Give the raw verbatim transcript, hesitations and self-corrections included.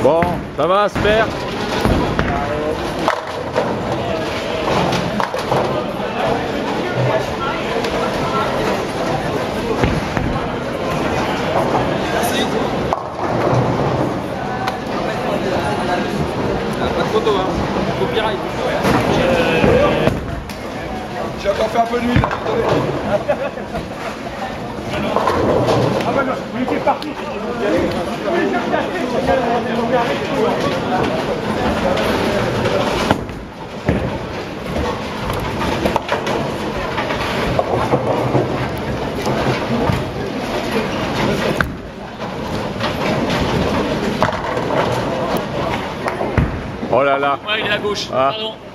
Bon, ça va, Asper? Pas de photo, hein. Copyright. J'ai encore fait un peu de nuit. Ah bah non, il était parti. Oh là là. Ouais, il est à gauche. Ah. Pardon.